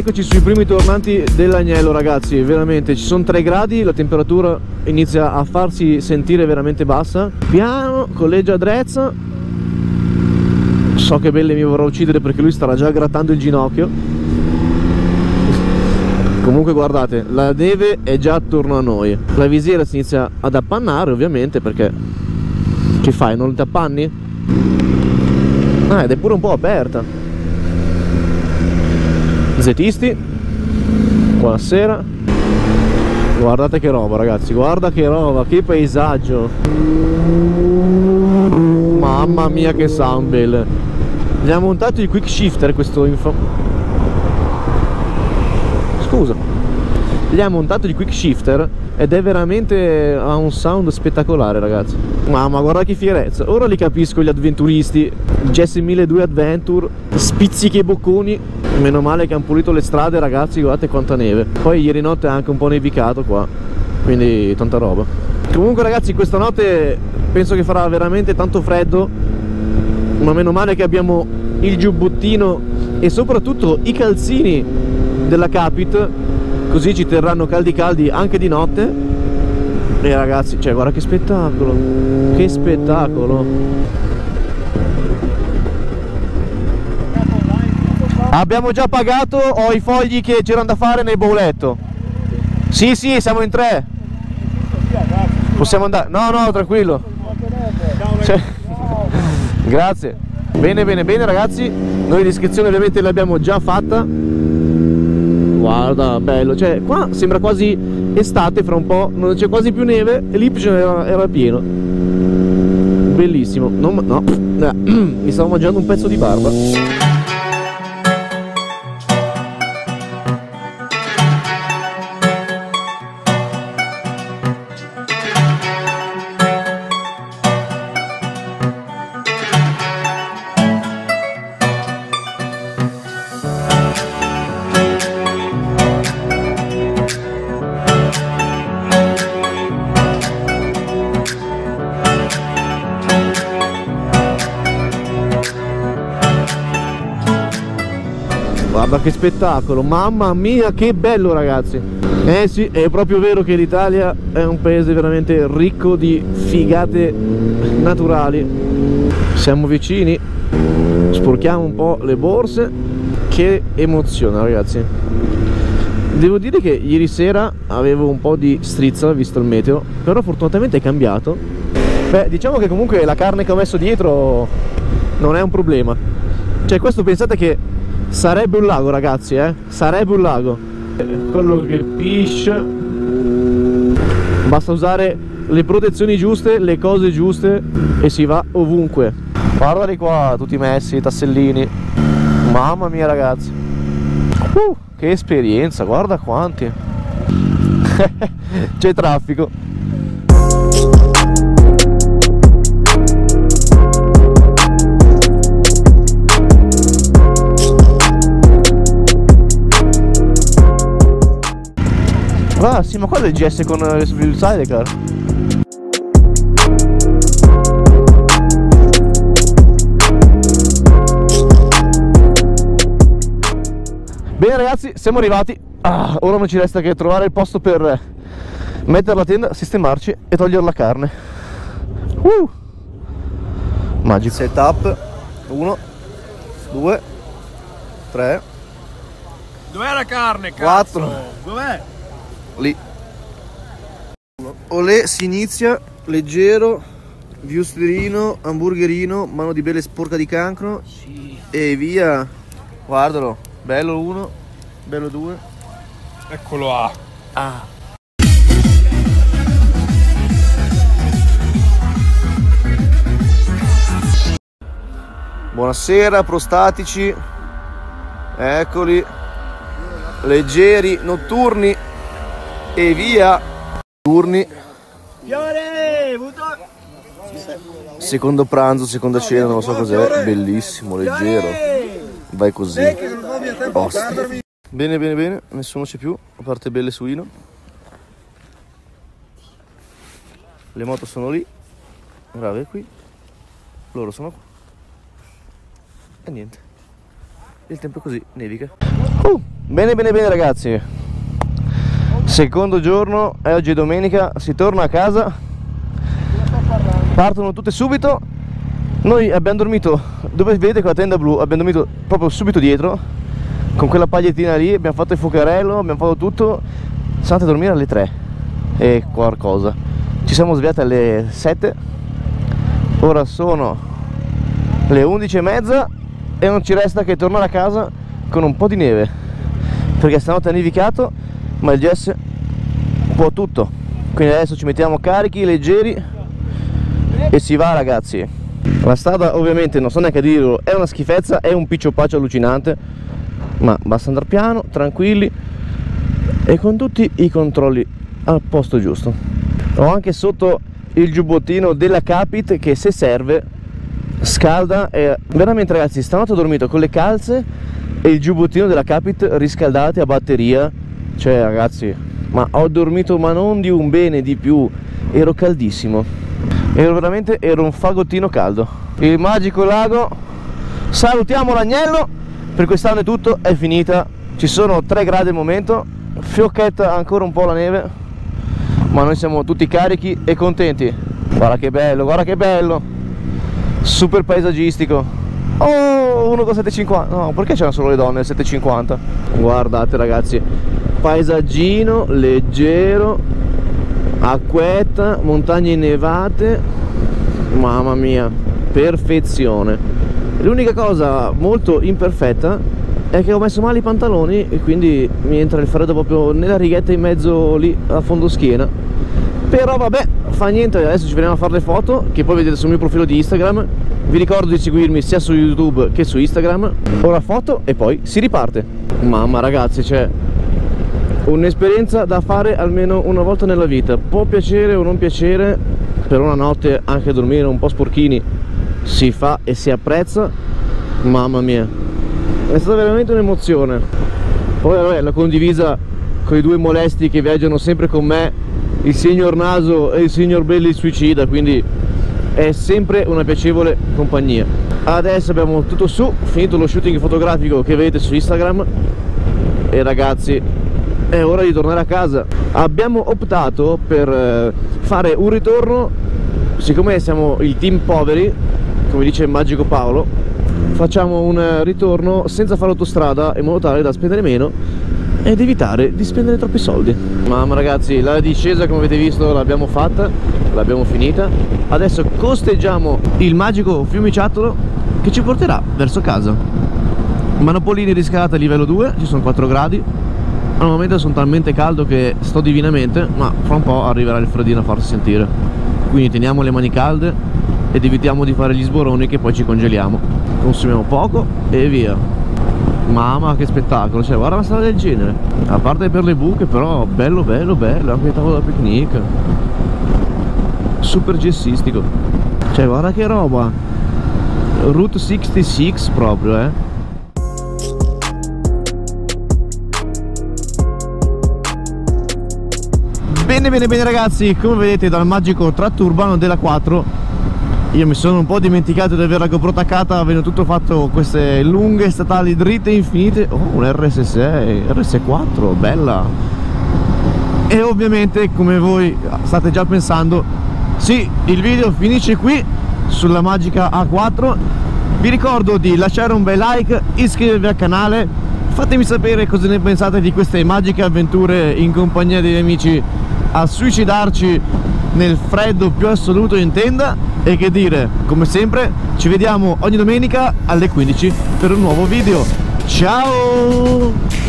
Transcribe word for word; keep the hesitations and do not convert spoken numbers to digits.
eccoci sui primi tornanti dell'Agnello, ragazzi. Veramente ci sono tre gradi, la temperatura inizia a farsi sentire veramente bassa. Piano, collegio a Drezza. So che Belle mi vorrà uccidere perché lui starà già grattando il ginocchio. Comunque guardate, la neve è già attorno a noi. La visiera si inizia ad appannare, ovviamente, perché che fai, non ti appanni? Ah, ed è pure un po' aperta. Zetisti, buonasera. Guardate che roba, ragazzi, guarda che roba, che paesaggio. Mamma mia che sound belle. Gli ha montato il quick shifter questo info. Scusa. Gli ha montato il quick shifter ed è veramente, ha un sound spettacolare, ragazzi. Mamma, guarda che fierezza. Ora li capisco gli avventuristi. G S milleduecento Adventure, spizzichi e bocconi. Meno male che hanno pulito le strade, ragazzi, guardate quanta neve. Poi ieri notte è anche un po' nevicato qua, quindi tanta roba. Comunque, ragazzi, questa notte penso che farà veramente tanto freddo, ma meno male che abbiamo il giubbottino e soprattutto i calzini della Capit, così ci terranno caldi caldi anche di notte. E ragazzi, cioè, guarda che spettacolo, che spettacolo. Abbiamo già pagato, ho i fogli che c'erano da fare nel bauletto. Sì, sì, siamo in tre. Possiamo andare? No, no, tranquillo. Cioè... Grazie. Bene, bene, bene, ragazzi. Noi l'iscrizione ovviamente l'abbiamo già fatta. Guarda, bello. Cioè, qua sembra quasi estate, fra un po' non c'è quasi più neve e lì era, era pieno. Bellissimo. Non, no, mi stavo mangiando un pezzo di barba. Guarda che spettacolo, mamma mia che bello, ragazzi. Eh sì, è proprio vero che l'Italia è un paese veramente ricco di figate naturali. Siamo vicini, sporchiamo un po' le borse. Che emozione, ragazzi. Devo dire che ieri sera avevo un po' di strizza visto il meteo, però fortunatamente è cambiato. Beh, diciamo che comunque la carne che ho messo dietro non è un problema. Cioè, questo pensate che sarebbe un lago, ragazzi, eh? Sarebbe un lago. Quello che piscia. Basta usare le protezioni giuste, le cose giuste e si va ovunque. Guardali qua, tutti messi, i tassellini. Mamma mia, ragazzi. Uh, che esperienza, guarda quanti. C'è traffico. Ah sì, ma quello è il G S con il sidecar. Bene, ragazzi, siamo arrivati. Ah, ora non ci resta che trovare il posto per mettere la tenda, sistemarci e togliere la carne. uh. Magico. Setup. Uno, due, tre. Dov'è la carne, cazzo? Quattro. Dov'è? Lì. Olè, si inizia leggero, viusterino, hamburgerino, mano di Belle sporca di cancro. Sì. E via. Guardalo, bello uno, bello due. Eccolo là. Ah. Buonasera, prostatici. Eccoli. Leggeri, notturni. E via. Turni. Secondo pranzo, seconda cena, non lo so cos'è. Bellissimo, leggero. Vai così. Ostia. Bene, bene, bene. Nessuno c'è più, a parte Belle Suino. Le moto sono lì. Brave qui. Loro sono qua. E niente. Il tempo è così, nevica. Uh, bene bene bene ragazzi, secondo giorno, è oggi domenica, si torna a casa, partono tutte subito. Noi abbiamo dormito, dove vedete quella tenda blu, abbiamo dormito proprio subito dietro, con quella pagliettina lì, abbiamo fatto il fuocherello, abbiamo fatto tutto, siamo andati a dormire alle tre e qualcosa, ci siamo svegliati alle sette, ora sono le undici e mezza e non ci resta che tornare a casa con un po' di neve, perché stanotte ha nevicato, ma il Jess può tutto, quindi adesso ci mettiamo carichi, leggeri e si va ragazzi. La strada ovviamente non so neanche a dirlo, è una schifezza, è un piccio paccio allucinante, ma basta andare piano, tranquilli e con tutti i controlli al posto giusto. Ho anche sotto il giubbottino della Capit che se serve scalda, e veramente ragazzi stanotte ho dormito con le calze e il giubbottino della Capit riscaldati a batteria, cioè ragazzi, ma ho dormito ma non di un bene di più, ero caldissimo. Ero veramente, ero un fagottino caldo. Il magico lago, salutiamo l'agnello, per quest'anno è tutto, è finita, ci sono tre gradi al momento, fiocchetta ancora un po' la neve, ma noi siamo tutti carichi e contenti. Guarda che bello, guarda che bello, super paesaggistico. Oh, uno con settecentocinquanta, no, perché c'erano solo le donne al settecentocinquanta? Guardate ragazzi, paesaggino leggero, acquetta, montagne innevate, mamma mia, perfezione. L'unica cosa molto imperfetta è che ho messo male i pantaloni e quindi mi entra il freddo proprio nella righetta in mezzo lì a fondo schiena, però vabbè, fa niente, adesso ci veniamo a fare le foto che poi vedete sul mio profilo di Instagram. Vi ricordo di seguirmi sia su YouTube che su Instagram. Ora foto e poi si riparte. Mamma ragazzi, c'è un'esperienza da fare almeno una volta nella vita, può piacere o non piacere, per una notte anche dormire un po' sporchini si fa e si apprezza. Mamma mia, è stata veramente un'emozione. Poi vabbè, l'ho condivisa con i due molesti che viaggiano sempre con me, il signor Naso e il signor Belli suicida, quindi è sempre una piacevole compagnia. Adesso abbiamo tutto su, finito lo shooting fotografico che vedete su Instagram e ragazzi è ora di tornare a casa. Abbiamo optato per fare un ritorno, siccome siamo il team poveri, come dice il magico Paolo, facciamo un ritorno senza fare autostrada in modo tale da spendere meno ed evitare di spendere troppi soldi. Mamma ragazzi, la discesa come avete visto l'abbiamo fatta, l'abbiamo finita. Adesso costeggiamo il magico fiumiciattolo che ci porterà verso casa. Manopolini riscalata a livello due, ci sono quattro gradi. Al momento sono talmente caldo che sto divinamente, ma fra un po' arriverà il freddino a farsi sentire. Quindi teniamo le mani calde ed evitiamo di fare gli sboroni che poi ci congeliamo. Consumiamo poco e via. Mamma che spettacolo, cioè guarda una strada del genere. A parte per le buche, però bello bello bello, anche il tavolo da picnic. Super gessistico. Cioè guarda che roba. Route sessantasei proprio, eh. Bene bene bene ragazzi, come vedete dal magico tratto urbano della quattro io mi sono un po' dimenticato di avere la GoPro attaccata, avendo tutto fatto queste lunghe statali dritte e infinite. Oh, un R S sei, R S quattro, bella. E ovviamente come voi state già pensando, sì, il video finisce qui sulla magica A quattro. Vi ricordo di lasciare un bel like, iscrivervi al canale, fatemi sapere cosa ne pensate di queste magiche avventure in compagnia degli amici a suicidarci nel freddo più assoluto in tenda. E che dire, come sempre ci vediamo ogni domenica alle quindici per un nuovo video. Ciao!